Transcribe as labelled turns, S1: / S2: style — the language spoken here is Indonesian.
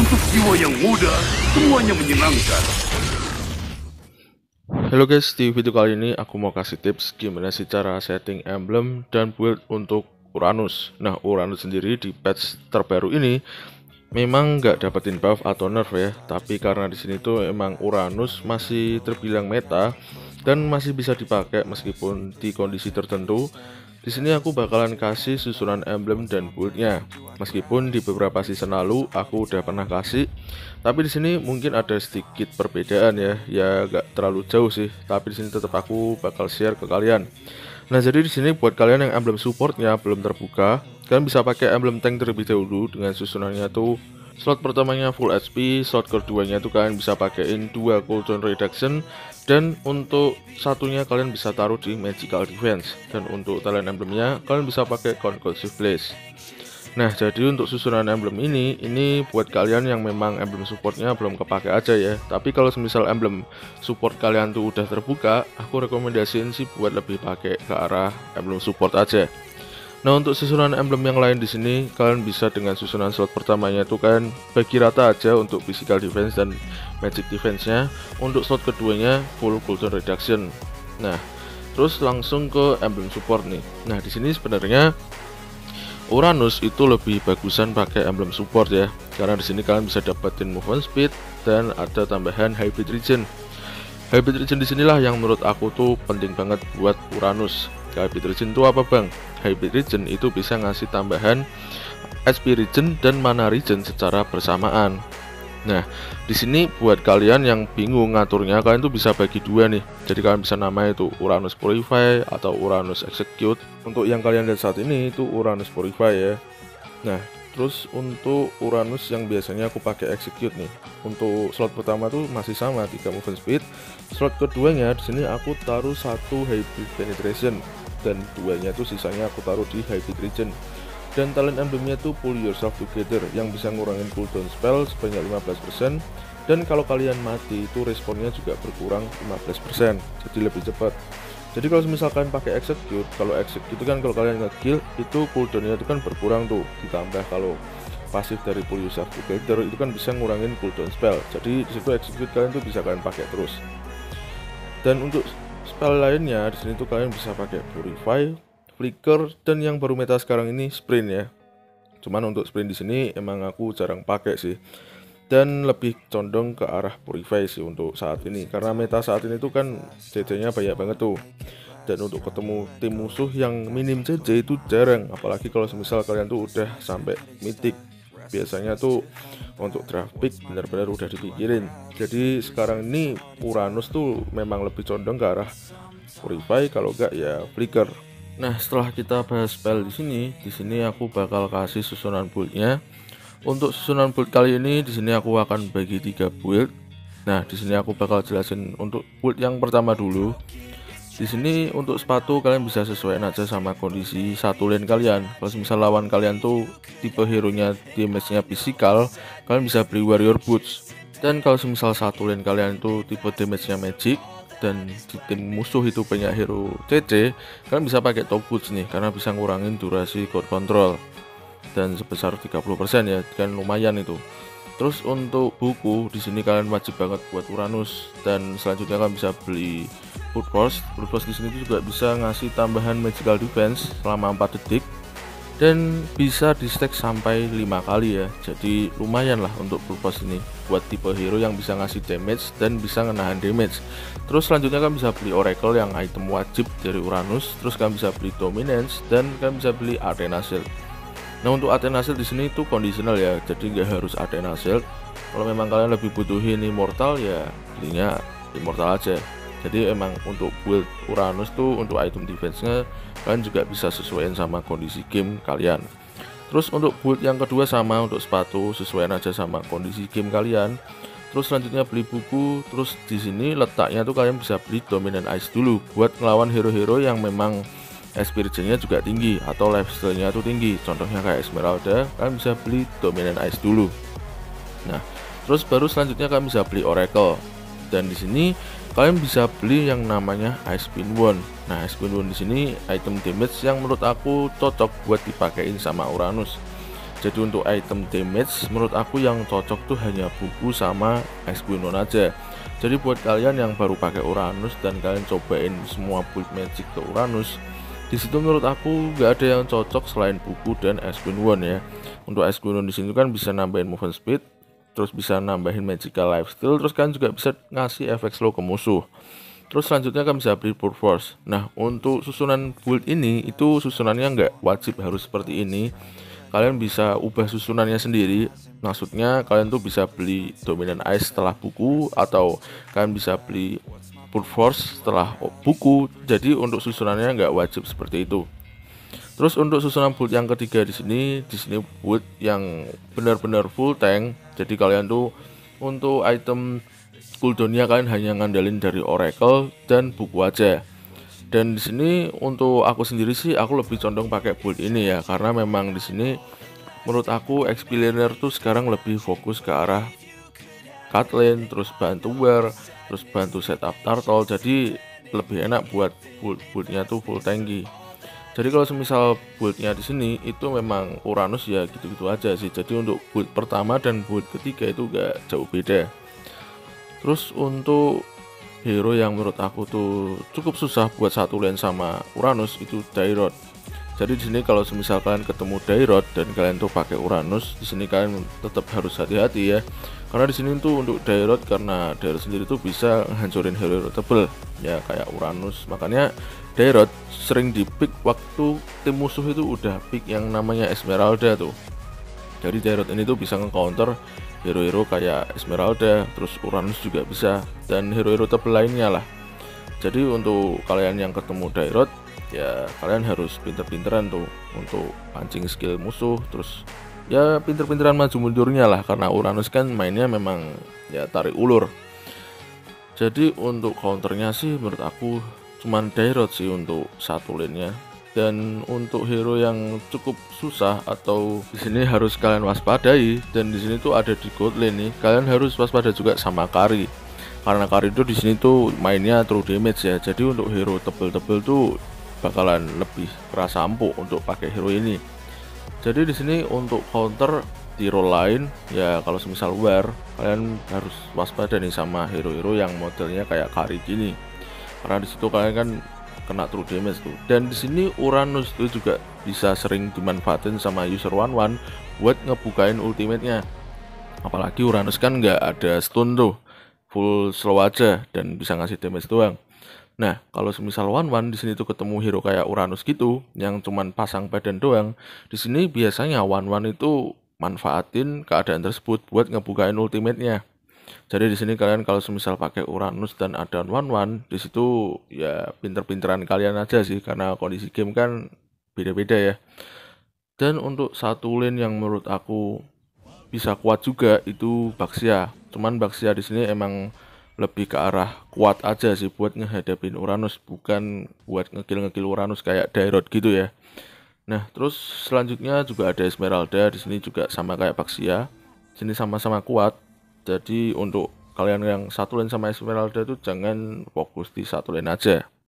S1: Untuk jiwa yang muda, semuanya menyenangkan.
S2: Halo guys, di video kali ini aku mau kasih tips gimana sih cara setting emblem dan build untuk Uranus. Nah, Uranus sendiri di patch terbaru ini memang nggak dapetin buff atau nerf ya, tapi karena di sini tuh emang Uranus masih terbilang meta dan masih bisa dipakai meskipun di kondisi tertentu. Di sini aku bakalan kasih susunan emblem dan buildnya. Meskipun di beberapa season lalu aku udah pernah kasih, tapi di sini mungkin ada sedikit perbedaan ya gak terlalu jauh sih. Tapi di sini tetap aku bakal share ke kalian. Nah, jadi di sini buat kalian yang emblem supportnya belum terbuka, kalian bisa pakai emblem tank terlebih dahulu dengan susunannya tuh. Slot pertamanya full HP, slot keduanya tuh kalian bisa pakaiin 2 cooldown reduction, dan untuk satunya kalian bisa taruh di magical defense, dan untuk talent emblemnya kalian bisa pakai conclusive blaze. Nah, jadi untuk susunan emblem ini buat kalian yang memang emblem supportnya belum kepake aja ya. Tapi kalau semisal emblem support kalian tuh udah terbuka, aku rekomendasiin sih buat lebih pakai ke arah emblem support aja. Nah, untuk susunan emblem yang lain di sini kalian bisa dengan susunan slot pertamanya itu kan bagi rata aja untuk physical defense dan magic defense-nya. Untuk slot keduanya full cooldown reduction. Nah, terus langsung ke emblem support nih. Nah, di sini sebenarnya Uranus itu lebih bagusan pakai emblem support ya. Karena di sini kalian bisa dapetin movement speed dan ada tambahan hybrid regen. Hybrid regen disinilah yang menurut aku tuh penting banget buat Uranus. Hybrid regen itu apa bang? Hybrid regen itu bisa ngasih tambahan HP regen dan mana regen secara bersamaan. Nah, di sini buat kalian yang bingung ngaturnya, kalian tuh bisa bagi dua nih. Jadi kalian bisa namanya itu Uranus Purify atau Uranus Execute. Untuk yang kalian lihat saat ini itu Uranus Purify ya. Nah, terus untuk Uranus yang biasanya aku pakai Execute nih. Untuk slot pertama tuh masih sama 3 movement speed. Slot keduanya di sini aku taruh 1 hybrid penetration dan duanya tuh sisanya aku taruh di hybrid regen. Dan talent emblemnya tuh pull yourself together yang bisa ngurangin cooldown spell sebanyak 15%, dan kalau kalian mati itu responnya juga berkurang 15%, jadi lebih cepat. Jadi kalau misalkan pakai execute, kalau execute kan kalau kalian nge-kill itu cooldownnya itu kan berkurang tuh, ditambah kalau pasif dari pull yourself together itu kan bisa ngurangin cooldown spell. Jadi disitu execute kalian tuh bisa kalian pakai terus. Dan untuk spell lainnya di sini tuh kalian bisa pakai purify, flicker, dan yang baru meta sekarang ini sprint ya. Cuman untuk sprint di sini emang aku jarang pakai sih, dan lebih condong ke arah purify sih untuk saat ini, karena meta saat ini tuh kan CC-nya banyak banget tuh, dan untuk ketemu tim musuh yang minim CC itu jarang, apalagi kalau semisal kalian tuh udah sampai mythic. Biasanya tuh untuk draft pick benar-benar udah dipikirin. Jadi sekarang ini Uranus tuh memang lebih condong ke arah purify, kalau enggak ya flicker. Nah, setelah kita bahas spell di sini aku bakal kasih susunan build-nya. Untuk susunan build kali ini di sini aku akan bagi 3 build. Nah, di sini aku bakal jelasin untuk build yang pertama dulu. Di sini untuk sepatu kalian bisa sesuaikan aja sama kondisi satu lane kalian. Kalau misal lawan kalian tuh tipe hero nya damage-nya physical, kalian bisa beli warrior boots. Dan kalau misal satu lane kalian itu tipe damage-nya magic dan di tim musuh itu banyak hero CC, kalian bisa pakai top boots nih karena bisa ngurangin durasi core control dan sebesar 30% ya, kan lumayan itu. Terus untuk buku di sini kalian wajib banget buat Uranus, dan selanjutnya kalian bisa beli Food Force. Food Force di sini juga bisa ngasih tambahan magical defense selama 4 detik dan bisa di stack sampai 5 kali ya. Jadi lumayan lah untuk Food Force ini buat tipe hero yang bisa ngasih damage dan bisa ngenahan damage. Terus selanjutnya kalian bisa beli Oracle yang item wajib dari Uranus. Terus kalian bisa beli Dominance dan kalian bisa beli Athena Shield. Nah, untuk Athena Shield di sini itu conditional ya, jadi nggak harus Athena Shield. Kalau memang kalian lebih butuhin Immortal ya belinya Immortal aja. Jadi emang untuk build Uranus tuh untuk item defense-nya kalian juga bisa sesuaikan sama kondisi game kalian. Terus untuk build yang kedua sama untuk sepatu, sesuaikan aja sama kondisi game kalian. Terus selanjutnya beli buku. Terus di sini letaknya tuh kalian bisa beli Dominant Ice dulu buat ngelawan hero-hero yang memang SP-nya juga tinggi atau lifesteal-nya tuh tinggi. Contohnya kayak Esmeralda, kalian bisa beli Dominant Ice dulu. Nah, terus baru selanjutnya kalian bisa beli Oracle. Dan di sini kalian bisa beli yang namanya Ice Spin Wand. Nah, Ice Spin Wand di sini item damage yang menurut aku cocok buat dipakein sama Uranus. Jadi untuk item damage menurut aku yang cocok tuh hanya buku sama Esquilon aja. Jadi buat kalian yang baru pakai Uranus dan kalian cobain semua build magic ke Uranus, di situ menurut aku nggak ada yang cocok selain buku dan Esquilon ya. Untuk Esquilon di sini kan bisa nambahin movement speed, terus bisa nambahin magical lifesteal, terus kan juga bisa ngasih efek slow ke musuh. Terus selanjutnya kan bisa beli Brute Force. Nah untuk susunan build ini itu susunannya nggak wajib harus seperti ini. Kalian bisa ubah susunannya sendiri. Maksudnya kalian tuh bisa beli Dominant Ice setelah buku, atau kalian bisa beli Brute Force setelah buku. Jadi untuk susunannya nggak wajib seperti itu. Terus untuk susunan build yang ketiga di sini build yang benar-benar full tank. Jadi kalian tuh untuk item cooldownnya kalian hanya ngandalin dari Oracle dan buku aja. Dan di sini untuk aku sendiri sih aku lebih condong pakai build ini ya, karena memang di sini menurut aku XP laner tuh sekarang lebih fokus ke arah cut lane, terus bantu wear, terus bantu setup turtle. Jadi lebih enak buat buildnya tuh full tanky. Jadi kalau semisal buildnya di sini itu memang Uranus ya gitu-gitu aja sih. Jadi untuk build pertama dan build ketiga itu gak jauh beda. Terus untuk hero yang menurut aku tuh cukup susah buat satu lane sama Uranus itu Dairot. Jadi di sini kalau semisal kalian ketemu Dairot dan kalian tuh pakai Uranus, di sini kalian tetap harus hati-hati ya. Karena di sini tuh untuk Dairot, karena Dairot sendiri tuh bisa hancurin hero tebel ya kayak Uranus. Makanya Dairot sering di pick waktu tim musuh itu udah pick yang namanya Esmeralda tuh. Jadi Dairot ini tuh bisa nge-counter hero-hero kayak Esmeralda, terus Uranus juga bisa, dan hero-hero tebel lainnya lah. Jadi untuk kalian yang ketemu Dairot ya kalian harus pinter-pinteran tuh untuk pancing skill musuh, terus ya pinter-pinteran maju mundurnya lah, karena Uranus kan mainnya memang ya tarik ulur. Jadi untuk counternya sih menurut aku cuman Dairot sih untuk satu lane-nya. Dan untuk hero yang cukup susah atau di sini harus kalian waspadai, dan di sini tuh ada di gold lane nih, kalian harus waspada juga sama Kari. Karena Kari itu di sini tuh mainnya true damage ya. Jadi untuk hero tebel-tebel tuh bakalan lebih kerasa empuk untuk pakai hero ini. Jadi di sini untuk counter di role lain ya, kalau semisal war, kalian harus waspada nih sama hero-hero yang modelnya kayak Kari gini. Karena di situ kalian kan kena true damage tuh. Dan di sini Uranus tuh juga bisa sering dimanfaatin sama user one buat ngebukain ultimate-nya. Apalagi Uranus kan nggak ada stun tuh, full slow aja dan bisa ngasih damage doang. Nah kalau semisal di sini tuh ketemu hero kayak Uranus gitu yang cuman pasang badan doang, di sini biasanya itu manfaatin keadaan tersebut buat ngebukain ultimate-nya. Jadi di sini kalian kalau semisal pakai Uranus dan ada di situ ya pinter-pinteran kalian aja sih, karena kondisi game kan beda-beda ya. Dan untuk satu lane yang menurut aku bisa kuat juga itu Baxia. Cuman Baxia di sini emang lebih ke arah kuat aja sih buat ngehadapin Uranus, bukan buat ngekill Uranus kayak Dairot gitu ya. Nah terus selanjutnya juga ada Esmeralda, di sini juga sama kayak Baxia. Sini sama-sama kuat. Jadi untuk kalian yang satu lane sama Esmeralda itu jangan fokus di satu lane aja.